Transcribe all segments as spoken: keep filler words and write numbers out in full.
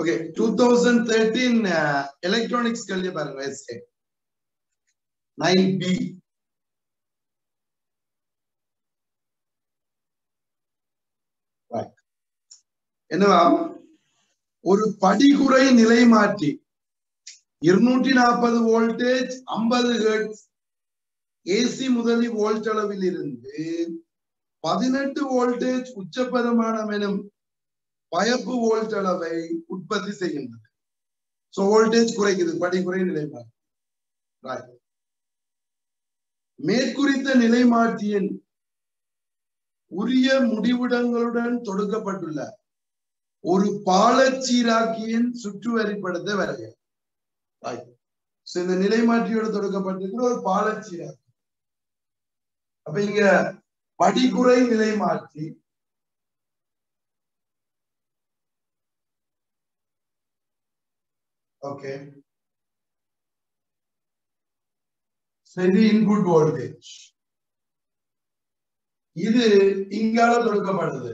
Okay, twenty thirteen uh, electronics கல்விய பாருங்க essay nine B. Right. என்னவா ஒரு படிகுறை நிலை மாற்றி இருநூற்றி நாற்பது வோல்டேஜ் ஐம்பது ஹெர்ட்ஸ் ஏசி முதலி வோல்ட் அளவில் இருந்து பதினெட்டு வோல்டேஜ் உச்சபெருமானம் எனும் பயப்பு வோல்ட் அளவை உற்பத்தி செய்கின்றது. சோ வோல்டேஜ் குறைக்குது, படிகுறை நிலை மாற்றி. மேற்குறித்த நிலை மாற்றியின் உரிய முடிவிடங்களுடன் தொடுக்கப்பட்டுள்ள ஒரு பாலச்சீராக்கியின் சுற்றுவரிப்படத்தை வரைய. இந்த நிலை மாற்றியோடு தொடுக்கப்பட்டிருக்கிற ஒரு பாலச்சீராக்கி. அப்ப இங்க படிகுறை நிலை மாற்றி ஓகே சரி இன்புட் வோல்டேஜ் இது இங்கால தொடுக்கப்படுது.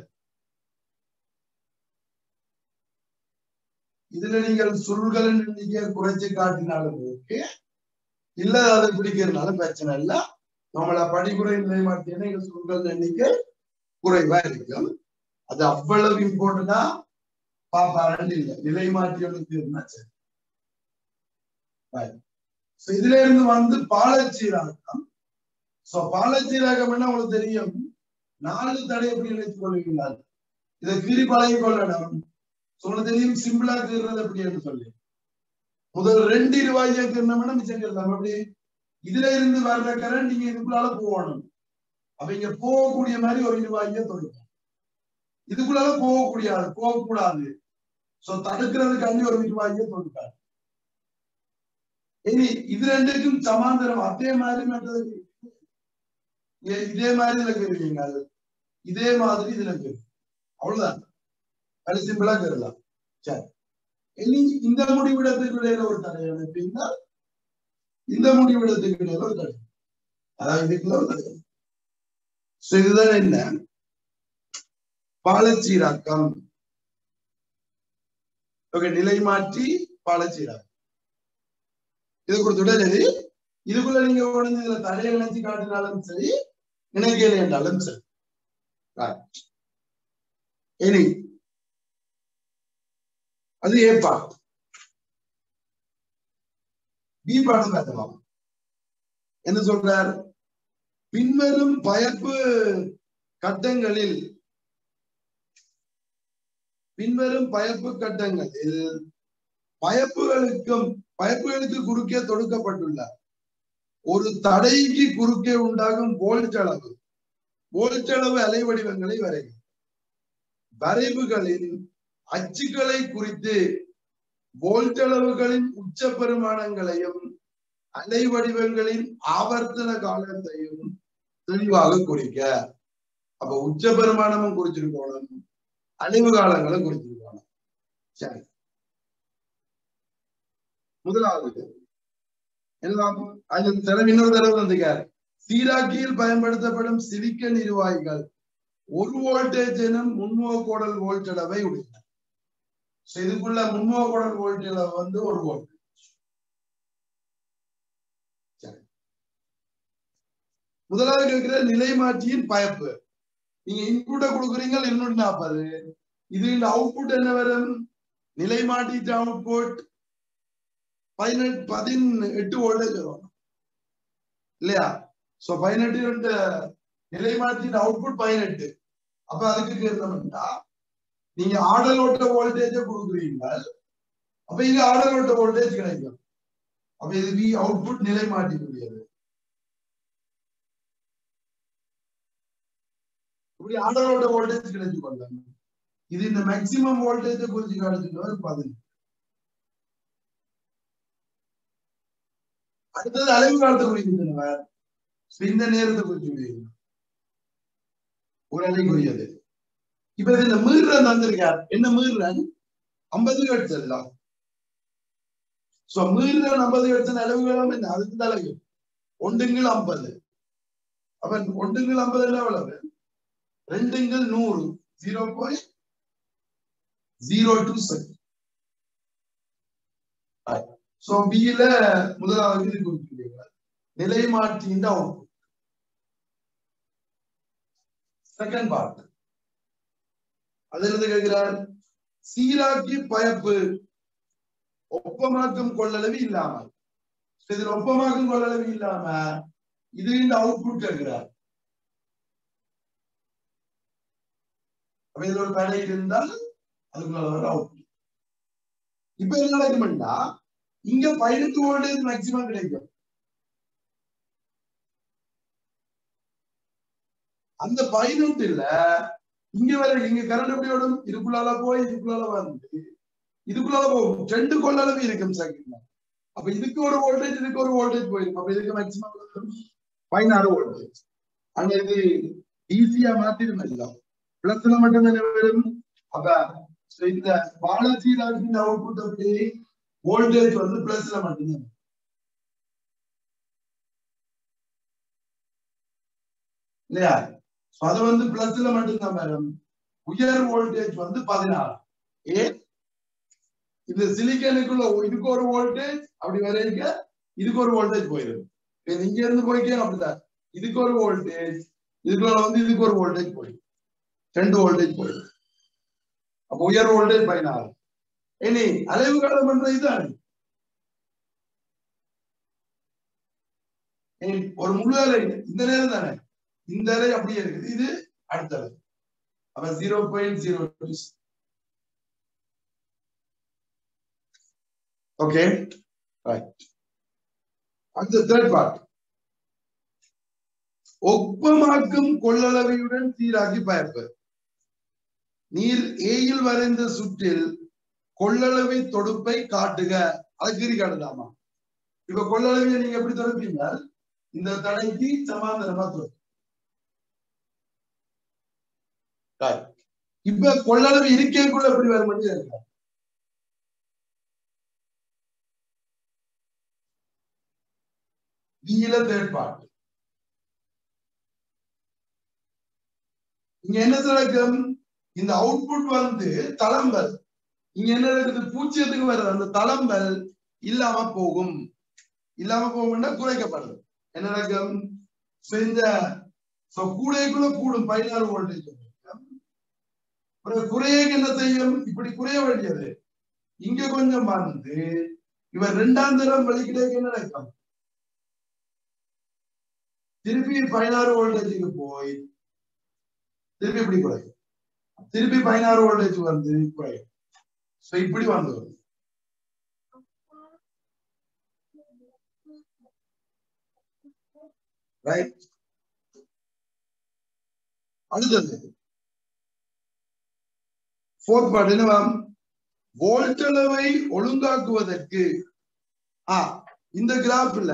இதுல நீங்கள் சுருள்களின் எண்ணிக்கையை குறைச்சு காட்டினாலும் ஓகே, இல்ல அதை பிடிக்கிறதுனால பிரச்சனை இல்ல. நம்மள படிக்குறை நிலை மாற்றினா இங்க சுருள்கள் எண்ணிக்கை குறைவா இருக்கும். அது அவ்வளவு இம்பார்ட்டன்டா பாப்பாரன் இல்ல, நிலை மாற்றிகளுக்கு இருந்தா சரி. இதுல இருந்து வந்து பாலச்சீராக்கம். சோ பாலச்சீராக்கம் என்ன உங்களுக்கு தெரியும், நாலு தடை எப்படி நினைத்துக் கொள்வீங்களா? இதை கீறி பழகி கொள்ளணும். உங்களுக்கு தெரியும் சிம்பிளா கீறது எப்படி என்று சொல்லி. முதல் ரெண்டு ரூபாய்க்கு கீறினோம்னா மிச்சம் கீறலாம். அப்படி இதுல இருந்து வர்ற கரண்ட் நீங்க இதுக்குள்ளால போகணும். அப்ப இங்க போகக்கூடிய மாதிரி ஒரு ரூபாய்க்கு தொடுக்கும். இதுக்குள்ளால போகக்கூடியது போகக்கூடாது. சோ தடுக்கிறதுக்காண்டி ஒரு ரூபாய்க்கு தொடுக்காது. இனி இது ரெண்டுக்கும் சமாந்தரம் அதே மாதிரி மற்றது இதே மாதிரி இதுல கேட்குறீங்க, இதே மாதிரி இதுல கேட்கு. அவ்வளவுதான், அது சிம்பிளா கேட்கலாம். சரி, இனி இந்த முடிவிடத்துக்கு இடையில ஒரு தடை அப்படின்னா இந்த முடிவிடத்துக்கு இடையில ஒரு தடை, அதாவது இதுக்குள்ள ஒரு தடை. இதுதான் என்ன பாலச்சீராக்கம். ஓகே, நிலை மாற்றி பாலச்சீராக்கம். இது கொடுத்துட்டா சரி. இதுக்குள்ள நீங்க உடனே இதுல தடையை இணைச்சு காட்டினாலும் சரி, இணைக்கலை என்றாலும் சரி. இனி அது ஏ பாட்டு. பி பாட்டு பார்க்கலாம். என்ன சொல்றார், பின்வரும் பயப்பு கட்டங்களில் பின்வரும் பயப்பு கட்டங்களில் பயப்புகளுக்கும் பயப்புகளுக்கு குறுக்கே தொடுக்கப்பட்டுள்ள ஒரு தடைக்கு குறுக்கே உண்டாகும் வோல்ட் அளவு வோல்ட் அளவு அலை வடிவங்களை வரைக. வரைவுகளின் அச்சுக்களை குறித்து வோல்ட் அளவுகளின் உச்ச பெருமானங்களையும் அலை வடிவங்களின் ஆவர்த்தன காலத்தையும் தெளிவாக குறிக்க. அப்ப உச்ச பெருமானமும் குறிச்சிருக்கணும், அழிவு காலங்களும் குறிச்சிருக்கணும். சரி, முதலாவது எல்லாம் இன்னொரு தடவை வந்துக்காரு. சீராக்கியில் பயன்படுத்தப்படும் சிலிக்கன் இருவாய்கள் ஒரு வோல்டேஜ் எனும் முன்முகக்கோடல் வோல்ட் அளவை உடையன. இதுக்குள்ள முன்முகக்கோடல் வோல்ட் அளவு வந்து ஒரு வோல்ட். சரி, முதலாவது கேட்கிற நிலை மாற்றியின் பயப்பு. நீங்க இன்புட்ட கொடுக்குறீங்க இருநூற்றி நாற்பது. இது அவுட்புட் என்ன வரும், நிலை மாற்றிட்டு அவுட்புட் பதினெட்டு பதினெட்டு வோல்டேஜ் வரும் இல்லையா? சோ பதினெட்டு ரெண்டு நிலை மாற்றிட்டு அவுட்புட் பதினெட்டு. அப்ப அதுக்கு கேட்கணும்னா நீங்க ஆடல் ஓட்ட வோல்டேஜ கொடுக்குறீங்க. அப்ப இங்க ஆடல் ஓட்ட வோல்டேஜ் கிடைக்கும். அப்ப இது வி அவுட்புட் நிலை மாற்றிக்கூடியது. இப்படி ஆடல் ஓட்ட வோல்டேஜ் கிடைச்சு கொள்ளலாம். இது இந்த மேக்சிமம் வோல்டேஜ குறிச்சு காட்டுறது பதினெட்டு. அடுத்தது அலைவு காலத்தை குறிக்கின்றன. இந்த நேரத்தை குறிச்சு ஒரு அலைக்குரியது. இப்ப இதுல மீறன் வந்திருக்கார். என்ன மீறன்? ஐம்பது ஹெர்ட்ஸ் எல்லாம். சோ மீறன் ஐம்பது ஹெர்ட்ஸ் அளவுகளும் என்ன, அதுக்கு தலைவு ஒன்றுங்கள் ஐம்பது. அப்ப ஒன்றுங்கள் ஐம்பது எவ்வளவு? ரெண்டுங்கள் நூறு. Zero point zero two second. So பியில முதலாவது இது குறிப்பிட்டீங்க நிலை மாற்றியின் அவுட்புட். செகண்ட் பார்ட் அதுல இருந்து கேட்கிறார் சீராக்கி பயப்பு ஒப்பமாக்கும் கொள்ளளவு இல்லாமல். இதுல ஒப்பமாக்கும் கொள்ளளவு இல்லாம இது இந்த அவுட்புட் கேட்கிறார். இதுல ஒரு தடை இருந்தால் அதுக்குள்ள அவுட்புட். இப்ப என்ன நடக்கும்னா இங்க பதினெட்டு வோல்டேஜ் மேக்சிமம் கிடைக்கும். அந்த பதினெட்டுல இங்க வர இங்க கரண்ட் எப்படி ஓடும்? இதுக்குள்ளால போய் இதுக்குள்ளால வந்து இதுக்குள்ளால போகும். ரெண்டு கொள்ளளவு இருக்கும் சர்க்யூட்ல. அப்ப இதுக்கு ஒரு வோல்டேஜ் இதுக்கு ஒரு வோல்டேஜ் போயிருக்கும். அப்ப இதுக்கு மேக்சிமம் பதினாறு வோல்டேஜ். ஆனா இது ஈஸியா மாத்திடும் எல்லாம் பிளஸ்ல மட்டும்தானே வரும். அப்ப இந்த பாலசீராக்கின் அவுட்புட் அப்படி வோல்டேஜ் வந்து பிளஸ்ல மட்டும்தான் இல்லையா? அது வந்து பிளஸ்ல மட்டும்தான் வரும். உயர் வோல்டேஜ் வந்து பதினாறு. ஏன் இந்த சிலிக்கனுக்குள்ள இதுக்கு ஒரு வோல்டேஜ் அப்படி வரைக்க இதுக்கு ஒரு வோல்டேஜ் போயிடும். இங்க இருந்து போய்க்கே அப்படிதான் இதுக்கு ஒரு வோல்டேஜ் இதுக்குள்ள வந்து இதுக்கு ஒரு வோல்டேஜ் போயிடும். ரெண்டு வோல்டேஜ் போயிடும். அப்ப உயர் வோல்டேஜ் பதினாறு. இனி அலைவு காலம் பண்ற இதுதான் ஒரு முழு அலை. இந்த நேரம் தானே இந்த அலை அப்படியே இருக்குது. இது அடுத்த அலை. அப்ப zero point zero two. Okay right. அடுத்த தேர்ட் பார்ட் ஒப்பமாக்கும் கொள்ளளவையுடன் சீராக்கி பயப்பு. நீர் ஏயில் வரைந்த சுற்றில் கொள்ளளவை தொடுப்பை காட்டுக. அது கீறி காட்டுதாமா. இப்ப கொள்ளளவையை நீங்க எப்படி தொடுப்பீங்க? இந்த தடைக்கு சமாந்தரமா தொடு. இப்ப கொள்ளளவு இருக்கைக்குள்ள எப்படி வர முடியும்? தேர்ட் பார்ட் இங்க என்ன நடக்கும்? இந்த அவுட்புட் வந்து தளம்பல் இங்க என்ன நடக்குது? பூஜ்ஜியத்துக்கு வருது. அந்த தளம்பல் இல்லாம போகும். இல்லாம போகும்னா குறைக்கப்படுது. என்ன நடக்கும்? இந்த கூடைக்குள்ள கூடும் பதினாறு வோல்டேஜ். குறையக்கு என்ன செய்யும்? இப்படி குறைய வேண்டியது இங்க கொஞ்சம் வந்து இவர் இரண்டாம் தரம் வெளிக்கிடைக்கு என்ன நடக்கும்? திருப்பி பதினாறு வோல்டேஜுக்கு போய் திருப்பி இப்படி குறையும். திருப்பி பதினாறு வோல்டேஜ் வந்து குறையும். இப்படி வந்து ரைட். அடுத்தது ஃபோர்த் பார்ட் என்னவா? வோல்டளவை ஒழுங்காக்குவதற்கு இந்த கிராஃப்ல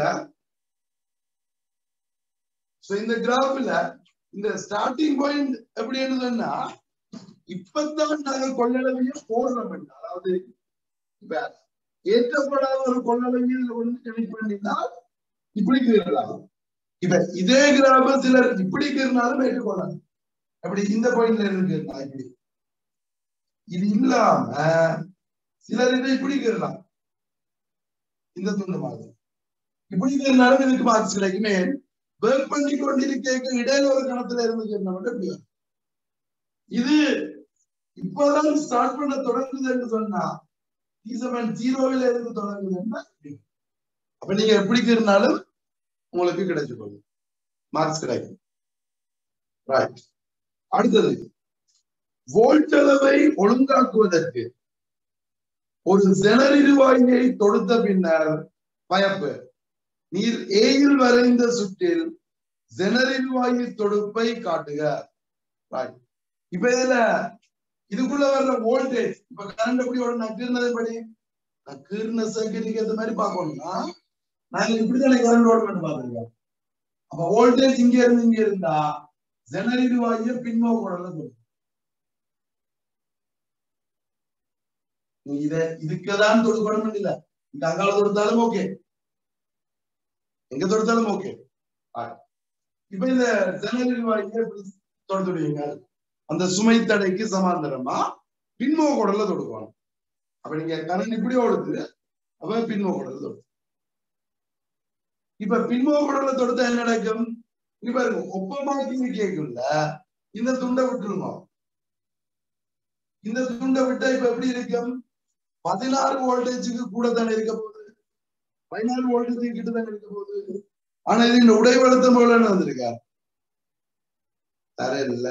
இந்த கிராஃப்ல இந்த ஸ்டார்டிங் பாயிண்ட் எப்படி என்னதுன்னா இப்பதான் நாங்க கொள்ளளவையை போடுறோம். அதாவது இப்ப ஏற்றப்படாத ஒரு கொள்ளளவையில் ஒன்று கனெக்ட் பண்ணினால் இப்படி கீறலாம். இப்ப இதே கிராஃப சிலர் இப்படி கீறினாலும் ஏற்றுக்கொள்ளலாம். அப்படி இந்த பாயிண்ட்ல இருக்கு இப்படி. இது இல்லாம சிலர் இதை இப்படி கீறலாம். இந்த துண்டு மாதிரி இப்படி கீறினாலும் இதுக்கு மார்க்ஸ் கிடைக்குமே. ஒர்க் பண்ணி கொண்டிருக்க இடையில ஒரு கணத்துல இருந்து இது இப்பதான் ஸ்டார்ட் பண்ண தொடங்குது என்று சொன்னா ஜீரோவில இருந்து தொடங்குதுன்னா அப்ப நீங்க எப்படி இருந்தாலும் உங்களுக்கு கிடைச்சு போகும், மார்க்ஸ் கிடைக்கும். ரைட். அடுத்தது வோல்டளவை ஒழுங்காக்குவதற்கு ஒரு ஜெனரிவாயை தொடுத்த பின்னர் பயப்பு. நீர் ஏயில் வரைந்த சுற்றில் ஜெனரிவாயு தொடுப்பை காட்டுக. இப்ப இதுல இதுக்குள்ள வர்ற வோல்டேஜ் இப்ப கரண்ட் எப்படி ஓடும்? நான் கீர்னதை படி நான் கீர்ன சர்க்யூட்டுக்கு ஏற்ற மாதிரி பார்க்கணும்னா நாங்க இப்படித்தானே கரண்ட் ஓட மட்டும் பாத்துருக்கோம். அப்ப வோல்டேஜ் இங்க இருந்து இங்க இருந்தா ஜெனரிவாயு பின்னோக்கோடல தொடும். இத இதுக்குதான் தொடுக்கணும் இல்ல, இந்த அங்கால தொடுத்தாலும் ஓகே, எங்க தொடுத்தாலும் ஓகே. இப்ப இந்த ஜெனரிவாயு எப்படி தொடுத்துடுவீங்க? அந்த சுமை தடைக்கு சமாந்தரமா பின்மோ குடல்ல தொடுக்கணும். அப்ப நீங்க கரண்ட் இப்படி ஓடுது, அப்ப பின்முக குடல் தொடுது. இப்ப பின்முக குடலை தொடுத்தா என்ன நடக்கும்? இப்ப ஒப்பமாக்கி கேட்கும்ல, இந்த துண்டை விட்டுருங்க. இந்த துண்டை விட்டா இப்ப எப்படி இருக்கும்? பதினாறு வோல்டேஜுக்கு கூட தானே இருக்க போகுது, பதினாறு வோல்டேஜ் கிட்ட தானே இருக்க போகுது. ஆனா இது இந்த உடைவழுத்தம் போல வந்திருக்கா தர இல்ல.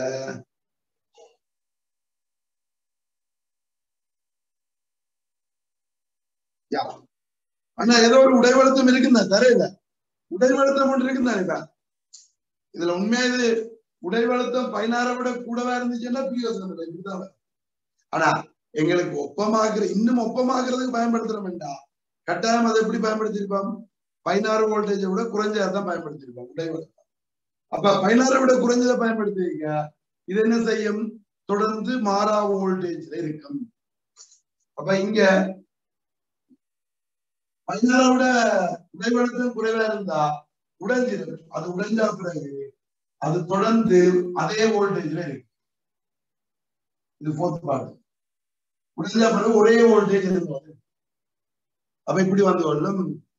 ஆனா ஏதோ ஒரு உடைவழுத்தம் இருக்குந்தா தரையில, உடைவழுத்தம் ஒன்று இருக்குந்தானே. இதுல உண்மையா இது உடைவழுத்தம் பதினாறை விட கூடவா இருந்துச்சுன்னா பியோசனம் இப்படிதான். ஆனா எங்களுக்கு ஒப்பமாக்குற இன்னும் ஒப்பமாக்குறதுக்கு பயன்படுத்துற வேண்டாம், கட்டாயம் அதை எப்படி பயன்படுத்திருப்போம்? பதினாறு வோல்டேஜை விட குறைஞ்சதான் பயன்படுத்திருப்போம் உடைவழுத்தம். அப்ப பதினாறை விட குறைஞ்சதை பயன்படுத்திருக்க, இது என்ன செய்யும்? தொடர்ந்து மாறா வோல்டேஜ்ல இருக்கும். அப்ப இங்க பதினாறை விட உடைவழுத்தம் குறைவா இருந்தா உடைஞ்சிடும். அது உடைஞ்சா பிறகு அது தொடர்ந்து அதே வோல்டேஜ்ல இருக்கு. இது போர்த் பார்ட். உடைஞ்சா பிறகு ஒரே வோல்டேஜ் இருக்கும். அப்ப இப்படி வந்து கொள்ளும்.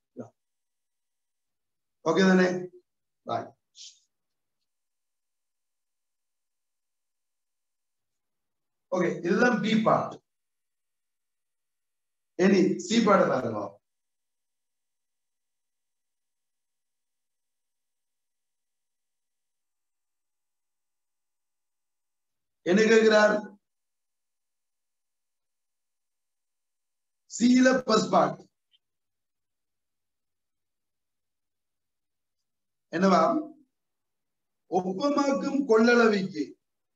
ஓகே தானே? பாய். ஓகே, இதுதான் பி பார்ட். இனி சி பார்ட் பாருங்க. என்ன கேட்கிறார்? சீல பஸ் பார்ட் என்னவா? ஒப்பமாக்கும் கொள்ளளவிக்கு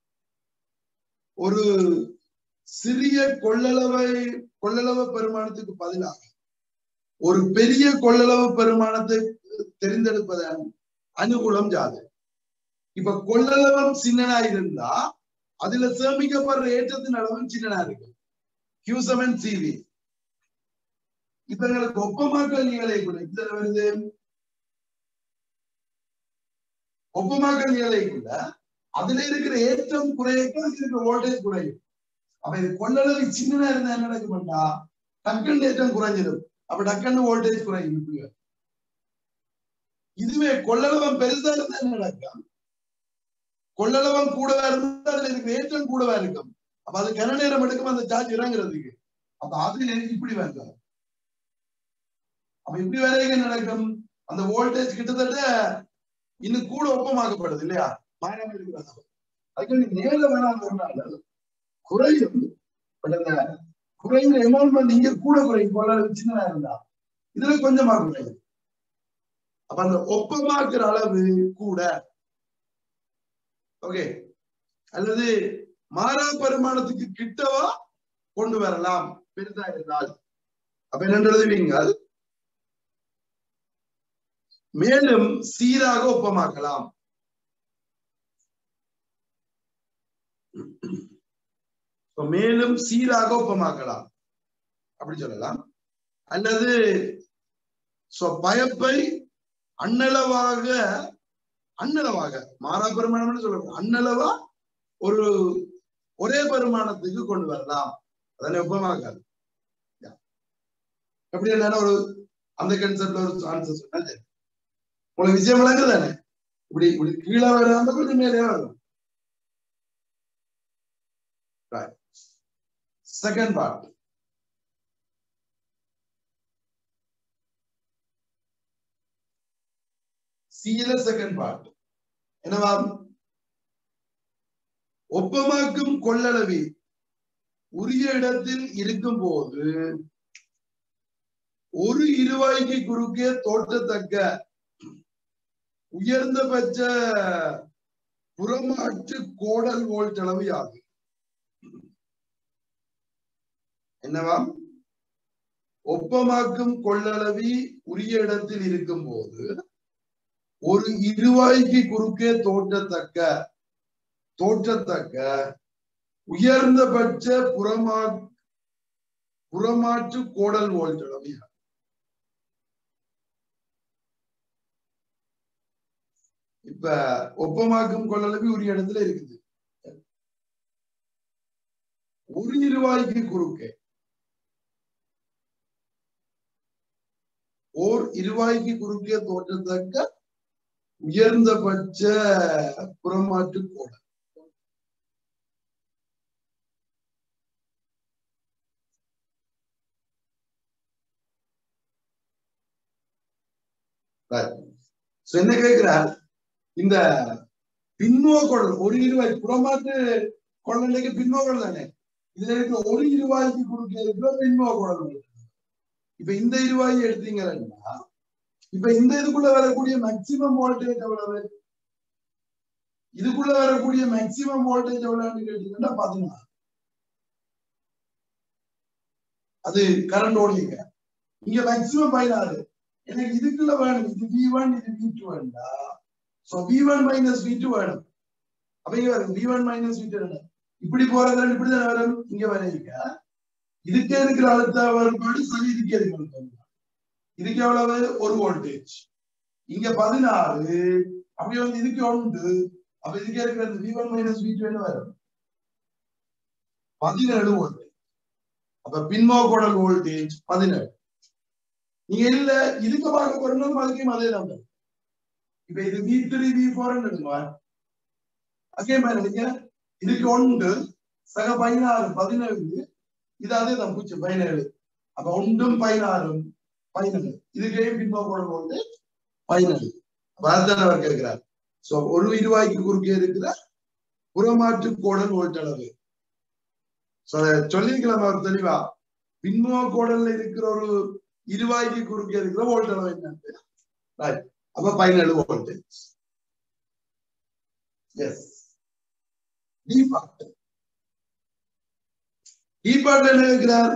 ஒரு சிறிய கொள்ளளவை கொள்ளளவு பெருமானத்துக்கு பதிலாக ஒரு பெரிய கொள்ளளவு பெருமானத்தை தெரிந்தெடுப்பதன் அனுகூலம் ஜாது. இப்ப கொள்ளளவம் சின்னனா இருந்தா அதுல சேமிக்கப்படுற ஏற்றத்தின் அளவும் சின்னனா இருக்கு. கியூசமன் சிவி இப்ப எங்களுக்கு ஒப்பமாக்கல் நிலை கூட இதுல வருது. ஒப்பமாக்கல் நிலைக்குள்ள அதுல இருக்கிற ஏற்றம் குறையக்கும் அதுல இருக்கிற வோல்டேஜ் குறையும். அப்ப இது கொள்ளளவு சின்னதா இருந்தா என்ன நடக்கும்டா, டக்குன்னு ஏற்றம் குறைஞ்சிடும். அப்ப டக்குன்னு வோல்டேஜ் குறையும். இதுவே கொள்ளளவம் பெருசா இருந்தா என்ன நடக்கும்? கொள்ளளவம் கூடவா இருந்தா அதுல இருக்கிற ஏற்றம் கூடவா இருக்கும். அப்ப அது கன நேரம் எடுக்கும் அந்த சார்ஜ் இறங்குறதுக்கு. அப்ப அதுல இப்படி வேண்டாம். அப்ப இப்படி வரைக்கும் நடக்கும், அந்த வோல்டேஜ் கிட்டத்தட்ட இன்னும் கூட ஒப்பமாக்கப்படுது இல்லையா, மாறாம இருக்கிறது. அதுக்கு நேர வேணாம் குறையும். குறைந்த எமௌண்ட் இங்க கூட குறையும், சின்னதா இருந்தா இதுல கொஞ்சமா குறையும். அப்ப அந்த ஒப்பமாக்குற அளவு கூட. ஓகே, அல்லது மாறா பரிமாணத்துக்கு கிட்டவா கொண்டு வரலாம் பெரிதா இருந்தால். அப்ப என்ன எழுதுவீங்க? மேலும் சீராக ஒப்பமாக்கலாம். மேலும் சீராக ஒப்பமாக்கலாம் அப்படி சொல்லலாம். அல்லது பயப்பை அன்னளவாக அன்னளவாக மாறா பெருமானம் சொல்ல அன்னளவா ஒரு ஒரே பெருமானத்துக்கு கொண்டு வரலாம். அதனை ஒப்பமாக்காது. எப்படி என்ன ஒரு அந்த கன்செப்ட்ல ஒரு ஆன்சர் சொன்னது உங்களுக்கு விஷயம் விளங்குது தானே? இப்படி இப்படி கீழே வராம கொஞ்சம் மேலே வரும். Second part. சீல செகண்ட் பார்ட் என்னவா? ஒப்பமாக்கும் கொள்ளளவி உரிய இடத்தில் இருக்கும் போது ஒரு இருவாய்க்கு குறுக்கே தோற்றத்தக்க உயர்ந்தபட்ச புறமாற்று கோடல் வோல்ட் அளவு ஆகும். என்னவா? ஒப்பமாக்கும் கொள்ளளவி உரிய இடத்தில் இருக்கும் போது ஒரு இருவாய்க்கு குறுக்கே தோற்றத்தக்க தோற்றத்தக்க உயர்ந்தபட்ச புறமா புறமாற்று கோடல் வோல்ட் அளவு. இப்ப ஒப்பமாக்கும் கொள்ளளவு உரிய இடத்துல இருக்குது. ஒரு இருவாய்க்கு குறுக்கே இருவாய்க்கு குறுக்கே தோற்றத்தக்க உயர்ந்தபட்ச புறமாற்று கோணம். என்ன கேட்கிறார், இந்த பின்னுவ குடல் ஒரு இருவாய் புறமாற்று குடலுக்கு பின்னுவ குடல் தானே, இதுல இருக்க ஒரு இருவாய்க்கு குறுக்கே இருக்கிற பின்னுவ குடல். இப்ப இந்த இருவாயை எடுத்தீங்கன்னா இப்ப இந்த இதுக்குள்ள வரக்கூடிய மேக்சிமம் வோல்டேஜ் எவ்வளவு, இதுக்குள்ள வரக்கூடிய மேக்சிமம் வோல்டேஜ் எவ்வளவுன்னு கேட்டீங்கன்னா பதினாறு. அது கரண்ட் ஓடிங்க, இங்க மேக்சிமம் பதினாறு. எனக்கு இதுக்குள்ள வேணும், இது வி ஒன் இது வி டூ வேண்டா, so V one minus V two வேணும். அப்ப இங்க வரும் V one minus V two வேணும். இப்படி போறது இப்படிதான் வரும். இங்க வரைங்க இதுக்கே இருக்கிற அழுத்த வேறுபாடு சரி, இதுக்கே இருக்கிற அழுத்தம் இதுக்கு எவ்வளவு ஒரு வோல்டேஜ், இங்க பதினாறு. அப்படி வந்து இதுக்கு ஒன்று, அப்ப இதுக்கே இருக்கிறது V one minus V two என்ன வரும் பதினேழு வோல்டேஜ். அப்ப பின்மோகோடல் வோல்டேஜ் பதினேழு. நீங்க இல்ல இதுக்கு பார்க்க போறோம் அதுக்கும் அதே தான். இப்ப இது வி த்ரீ வி ஃபோர் எடுங்க, அதே மாதிரி நீங்க இதுக்கு ஒன்று சக பதினாறு பதினேழு, இது அதே தான் பூச்சி பதினேழு. அப்ப ஒன்றும் பதினாறும் பதினேழு, இதுக்கே பின்மோகோடல் வோல்டேஜ் பதினேழு. அதுதான் அவர் கேட்கிறார். சோ ஒரு இருவாய்க்கு குறுக்கே இருக்கிற புறமாற்று கோடல் வோல்ட் அளவு சொல்லிக்கலாம் அவர் தெளிவா. பின்முக கோடல்ல இருக்கிற ஒரு இருவாய்க்கு குறுக்கே இருக்கிற வோல்ட் அளவு என்னன்னு அப்ப பதினேழு voltage. Yes D part. D part என்ன இருக்கிறார்,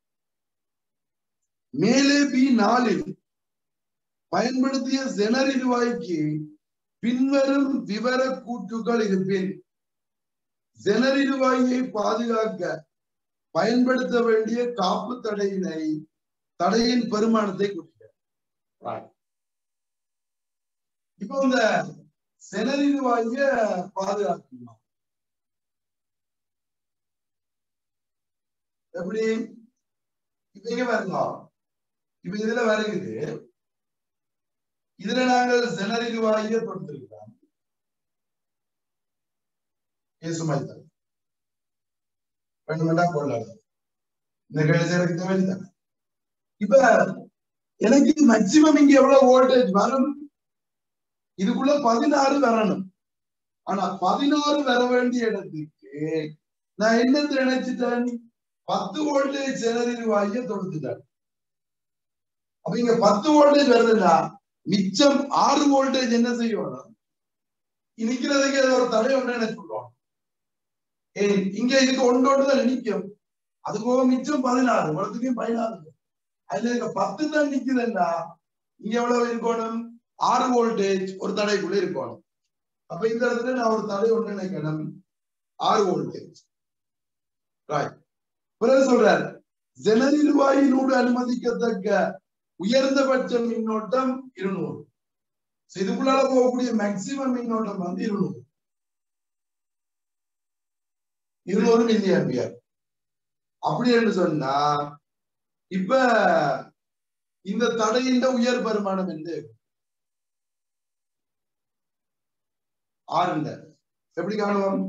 மேலே பி நாலில் பயன்படுத்திய ஜெனர் இருவாய்க்கு பின்வரும் விவர கூற்றுகள் இருப்பின் ஜெனர் இருவாயை பாதுகாக்க பயன்படுத்த வேண்டிய காப்பு தடையினை தடையின் பெருமானத்தை குறிக்கிறார். இப்போ இந்த ஜெனர் இருவாய பாதுகாக்கணும் எப்படி, இப்ப இங்க பாருங்க, இப்ப இதுல வருகிறது, இதுல நாங்கள் ஜெனர் இருவாயை கொடுத்திருக்கிறோம். இப்ப எனக்கு மேக்சிமம் இங்க எவ்வளவு வோல்டேஜ் வரும், இதுக்குள்ள பதினாறு வரணும். ஆனா பதினாறு வர வேண்டிய இடத்துக்கு நான் என்னத்தை நினைச்சிட்டேன், பத்து வோல்டேஜ் ஜெனர் இருவாயை தொடுத்துட்டேன். அப்ப இங்க பத்து வோல்டேஜ் வருதுன்னா மிச்சம் ஆறு வோல்டேஜ் என்ன செய்யணும், நிக்கிறதுக்கு ஒரு தடை ஒன்று என்ன சொல்றோம், இங்க இதுக்கு ஒன்று ஒன்று தான் நிற்கும். அது போக மிச்சம் பதினாறு, உலகத்துக்கும் பதினாறு. அதுல இருக்க பத்து தான் நிக்குதுன்னா இங்க எவ்வளவு இருக்கணும், ஆறு வோல்டேஜ் ஒரு தடைக்குள்ள இருக்கணும். அப்ப இந்த இடத்துல நான் ஒரு தடை ஒன்று நினைக்கணும், ஆறு வோல்டேஜ். பிறகு சொல்றாரு, ஜெனர் இருவாயினோடு அனுமதிக்கத்தக்க உயர்ந்தபட்ச மின்னோட்டம் இருநூறு. இதுக்குள்ளால போகக்கூடிய மேக்சிமம் மின்னோட்டம் வந்து இருநூறு இருநூறு மில்லி ஆம்பியர். அப்படி என்று சொன்னா இப்ப இந்த தடையின் உயர் பெருமானம் என்று ஆறு எப்படி காணுவோம்,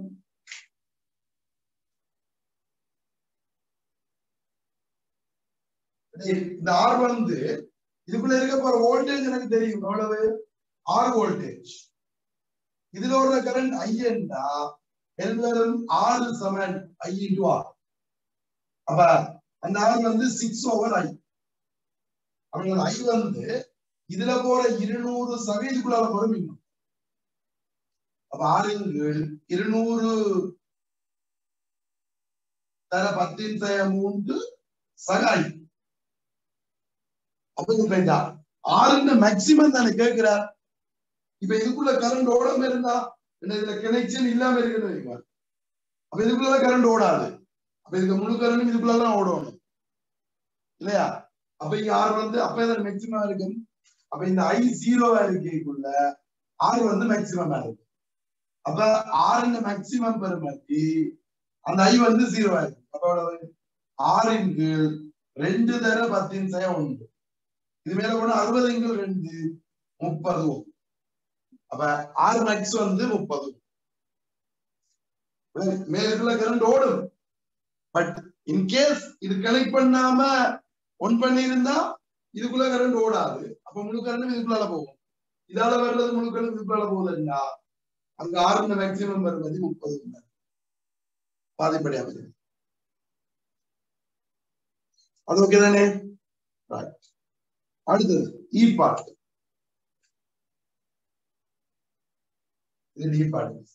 இந்த ஆர் வந்து இதுக்குள்ள இருக்க போற வோல்டேஜ் எனக்கு தெரியும் எவ்வளவு, ஆறு வோல்டேஜ். இதுல ஒரு கரண்ட் ஐ என்றா எல்லாரும் ஆறு சமன் ஐ இன்டு ஆர். அப்ப அந்த ஆறு வந்து சிக்ஸ் ஓவர் ஐ. அவங்க ஐ வந்து இதுல போற இருநூறு சதவீதத்துக்குள்ள போற மின்னும். அப்ப ஆறு இருநூறு தர பத்தின் தய மூன்று சகாய். அப்ப இது ஆறுன்னு மேக்சிமம் தானே கேட்கிறார். இப்ப இதுக்குள்ள கரண்ட் ஓடாம இருந்தா இதுல கனெக்ஷன் இல்லாம இருக்குன்னு, அப்ப இதுக்குள்ள கரண்ட் ஓடாது. அப்ப இதுக்கு முழு கரண்ட் இதுக்குள்ளதான் ஓடணும் இல்லையா. அப்ப இங்க ஆறு வந்து அப்ப இதான் மேக்சிமம் இருக்கும். அப்ப இந்த ஐ ஜீரோவா இருக்குள்ள ஆறு வந்து மேக்சிமம் இருக்கு. அப்ப ஆறு மேக்சிமம் பெருமாட்டி அந்த ஐ வந்து ஜீரோவா இருக்கு. அப்ப ஆறின் கீழ் ரெண்டு தர பத்தின் செய்ய ஒன்று. இது மேல போனா அறுபது எங்கள் ரெண்டு முப்பது ஓம். அப்ப ஆர் மேக்ஸ் வந்து முப்பது. மேலுக்குள்ள கரண்ட் ஓடும். பட் இன்கேஸ் இது கனெக்ட் பண்ணாம ஒன் பண்ணி இருந்தா இதுக்குள்ள கரண்ட் ஓடாது. அப்ப முழு கரண்ட் இதுக்குள்ளால போகும். இதால வர்றது முழு கரண்ட் இதுக்குள்ளால போகுதுன்னா அங்க ஆறு மேக்சிமம் வருவது முப்பது பாதிப்படையாக இருக்கு. அது ஓகே தானே? அடுத்தது இ பார்ட். இது இ பார்ட்.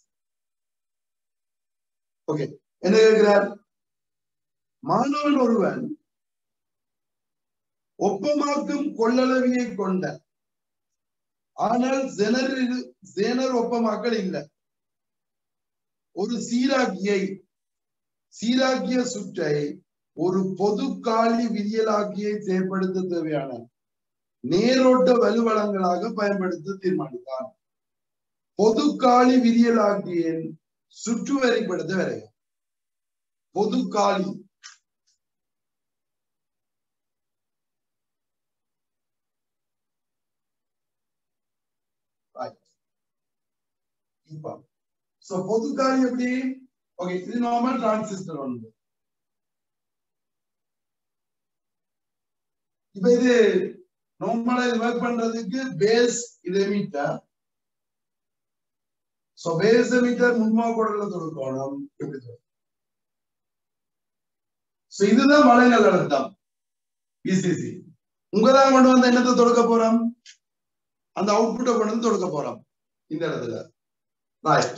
ஓகே, என்ன கேட்கிறார்? மாணவன் ஒருவன் ஒப்பமாக்கும் கொள்ளளவியை கொண்ட ஆனால் ஜெனர் ஒப்பமாக்கல் இல்லை ஒரு சீராக்கியை சீராக்கிய சுற்றை ஒரு பொது காலி விரியலாக்கியை செயற்படுத்த தேவையான நேரோட்ட வலுவளங்களாக பயன்படுத்த தீர்மானித்தான். பொது காலி விரியலாக்கியின் சுற்று வரைபடத்தை வரைய. பொது காலி பொது காலி எப்படி? ஓகே, இது நார்மல் டிரான்சிஸ்டர் ஒன்று. இப்ப இது நார்மலா ஒர்க் பண்றதுக்கு பேஸ் இது எமிட்டர். சோ பேஸ் எமிட்டர் முன்மா கோடல கொடுக்கணும். எப்படி? சோ இதுதான் வளையல் அழுத்தம் பிசிசி. உங்கதான் கொண்டு வந்து என்னத்தை தொடுக்க போறோம்? அந்த அவுட்புட்டை கொண்டு வந்து தொடுக்க போறோம் இந்த இடத்துல. ரைட்.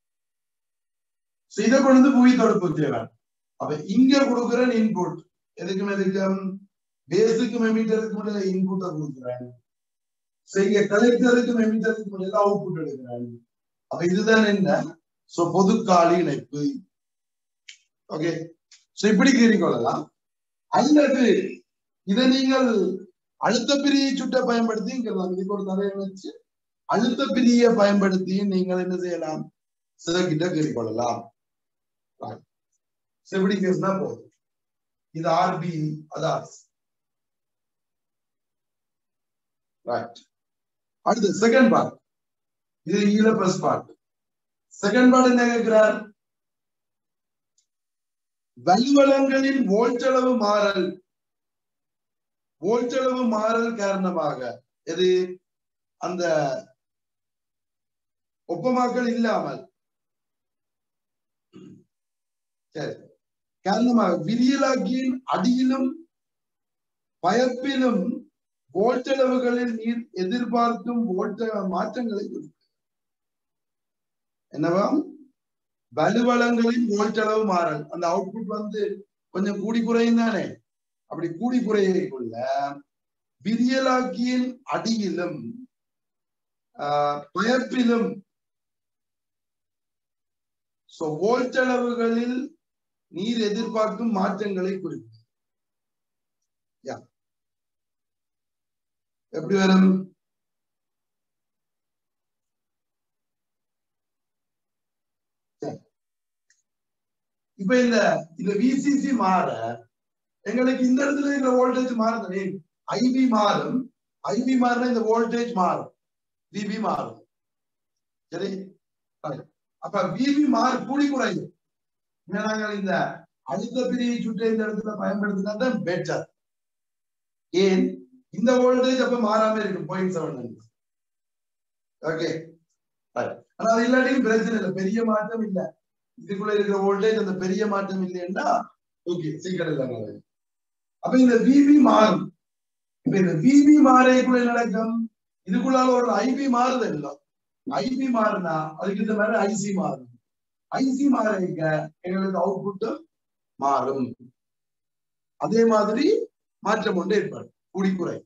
சோ இதை கொண்டு வந்து புவி தொடுப்பு தேவை. அப்ப இங்க கொடுக்குற இன்புட் எதுக்கும் எதுக்கும் பேஸுக்கும் எமிட்டருக்கும் இடையில இன்புட்டை கொடுக்குறேன். சோ இங்க கலெக்டருக்கும் எமிட்டருக்கும் இடையில அவுட்புட் எடுக்கிறேன். அப்ப இதுதான் என்ன? சோ பொது காலி இணைப்பு. ஓகே, சோ இப்படி கீறிக்கொள்ளலாம். அல்லது இதை நீங்கள் அழுத்த பிரியை சுட்ட பயன்படுத்தி இதுக்கு ஒரு தரையை வச்சு அழுத்த பிரியை பயன்படுத்தி நீங்கள் என்ன செய்யலாம்? சிதக்கிட்ட கீறிக்கொள்ளலாம். எப்படி கேஸ்னா போதும். இது ஆர்பி, அது ஆர்சி. ரைட். அடுத்து செகண்ட் பார்ட். இது ஈல பிளஸ் பார்ட். செகண்ட் பார்ட் என்ன கேட்கிறார்? வலுவளங்களின் வோல்ட்டளவு மாறல் வோல்ட்டளவு மாறல் காரணமாக எது அந்த ஒப்பமாக்கல் இல்லாமல் சரி காரணமாக விரியலாக்கியின் அடியிலும் பயப்பிலும் வோல்ட்டளவுகளில் நீர் எதிர்பார்க்கும் வோல்ட்ட மாற்றங்களை என்னவாம்? வலுவளங்களின் வோல்ட்டளவு மாறல். அந்த அவுட்புட் வந்து கொஞ்சம் கூடி குறையும் தானே? அப்படி கூடி குறையக்குள்ள விரியலாக்கியின் அடியிலும் பயப்பிலும் வோல்ட்டளவுகளில் நீர் எதிர்பார்க்கும் மாற்றங்களை குறிக்கும். எப்படி வரும்? இப்ப இந்த இந்த விசிசி மாற எங்களுக்கு இந்த இடத்துல இந்த வோல்டேஜ் மாறுது. ஐபி மாறும். ஐபி மாறினா இந்த வோல்டேஜ் மாறும், விபி மாறும். சரி, அப்ப விபி மாறு கூடி குறையும். நாங்கள் இந்த அழுத்த பிரியை சுற்ற இந்த இடத்துல பயன்படுத்தினா தான் பெட்டர். ஏன்? இந்த வோல்டேஜ் அப்ப மாறாம இருக்கு பாயிண்ட் செவன். ஓகே, ஆனா அது இல்லாட்டியும் பிரச்சனை இல்லை, பெரிய மாற்றம் இல்லை. இதுக்குள்ள இருக்கிற வோல்டேஜ் அந்த பெரிய மாற்றம் இல்லைன்னா ஓகே, சீக்கிரம் இல்லைங்க. அப்ப இந்த விபி மாறும். இப்ப இந்த விபி மாறைக்குள்ள நடக்கும். இதுக்குள்ளால ஒரு ஐபி மாறுது இல்லை. ஐபி மாறுனா அதுக்கு இந்த மாதிரி ஐசி மாறும். ஐசி மாறிக்க எங்களுக்கு அவுட்புட் மாறும். அதே மாதிரி மாற்றம் ஒன்று ஏற்படும், கூடி குறை.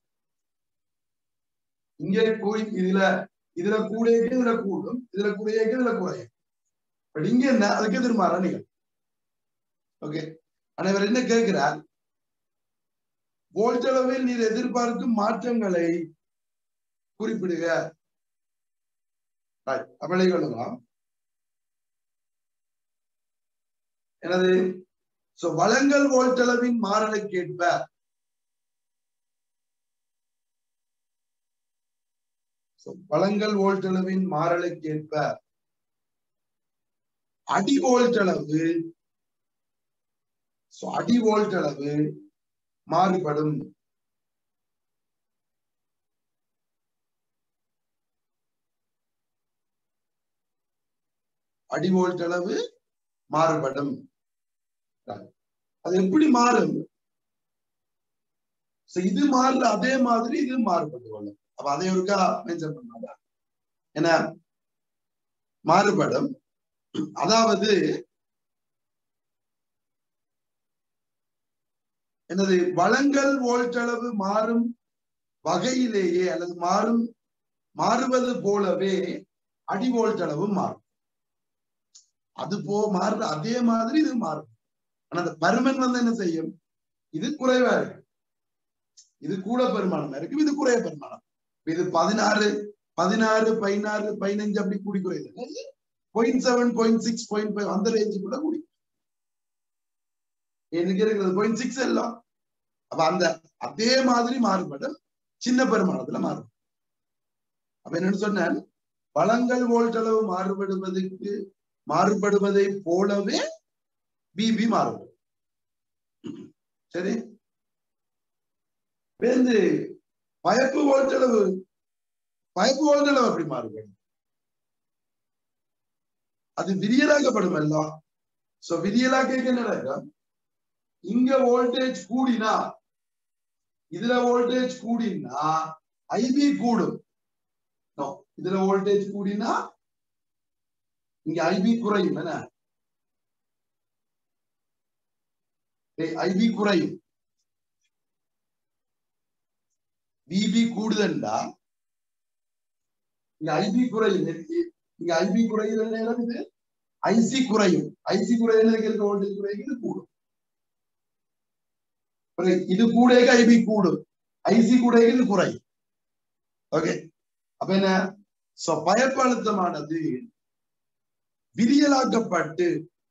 இங்கே கூடி இதுல இதுல கூடையக்கு இதுல கூடும், இதுல குறையக்கு இதுல குறையும். பட் இங்க என்ன? அதுக்கு எதிர்மாற நீங்கள். ஓகே, ஆனா இவர் என்ன கேட்கிறார்? வோல்ட்டளவில் நீர் எதிர்பார்க்கும் மாற்றங்களை குறிப்பிடுக. அப்படி கொள்ளலாம். எனது வளங்கள் வோல்ட்டளவின் மாறலுக்கேற்ப வழங்கல் வோல்ட்டளவின் மாறலுக்கேற்ப அடி வோல்ட்டளவு அடி வோல்ட்டளவு மாறுபடும். அடி வோல்ட்டளவு மாறுபடும். அது எப்படி மாறும்? இது மாறுற அதே மாதிரி இது மாறுபட்டு கொள்ளும். அப்ப அதை ஒருக்கா மென்ஷன் பண்ணாங்க. என்ன மாறுபடும்? அதாவது என்னது வழங்கல் வோல்ட்டளவு மாறும் வகையிலேயே அல்லது மாறும் மாறுவது போலவே அடி வோல்ட்டளவு மாறும். அது போ மாறுற அதே மாதிரி இது மாறும். ஆனா அந்த பருமன் வந்து என்ன செய்யும்? இது குறைவா இருக்கு, இது கூட பெருமானம் இருக்கு, இது குறைய பெருமானம். இது பதினாறு பதினாறு பதினாறு பதினஞ்சு அப்படி கூடி குறையுது. Point seven point six point five அந்த ரேஞ்சுக்குள்ள கூடி எனக்கு இருக்கிறது பாயிண்ட் சிக்ஸ் எல்லாம். அப்ப அந்த அதே மாதிரி மாறுபடும், சின்ன பெருமானத்துல மாறும். அப்ப என்னன்னு சொன்னேன், வழங்கல் வோல்ட்டளவு மாறுபடுவதற்கு மாறுபடுவதை போலவே பிபி மாறுபடும். சரி, வந்து பயப்பு வோல்ட்டளவு பயப்பு வோல்ட்டளவு எப்படி மாறுபடும்? அது விரியலாக்கப்படும் எல்லாம். சோ விரியலாக்க என்ன நடக்கும்? இங்க வோல்டேஜ் கூடினா, இதுல வோல்டேஜ் கூடினா ஐபி கூடும். இதுல வோல்டேஜ் கூடினா இங்க ஐபி குறையும். என்ன ஐபி குறையும். பிபி கூடுதல்டா இங்க ஐபி குறையும். இங்க ஐபி குறைகிற நேரம் இது ஐசி குறையும். ஐசி குறையில வோல்டேஜ் குறைகிறது கூடும். இது கூட ஐபி கூடும், ஐசி கூட இது குறையும். ஓகே, அப்ப என்ன பயப்பு அழுத்தமானது விரியலாக்கப்பட்டு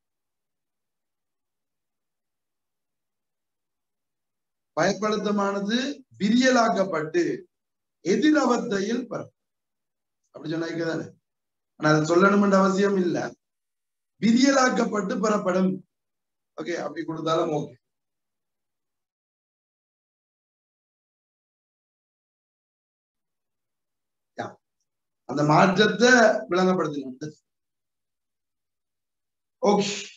பயப்படுத்தமானது விரியலாக்கப்பட்டு எதிரவத்தையில் பெறும். அப்படி சொன்னாதானே, ஆனா அதை சொல்லணும் என்ற அவசியம் இல்லை. விரியலாக்கப்பட்டு பெறப்படும். ஓகே, அப்படி கொடுத்தாலும் ஓகே. அந்த மாற்றத்தை விளங்கப்படுத்தணும். ஓகே.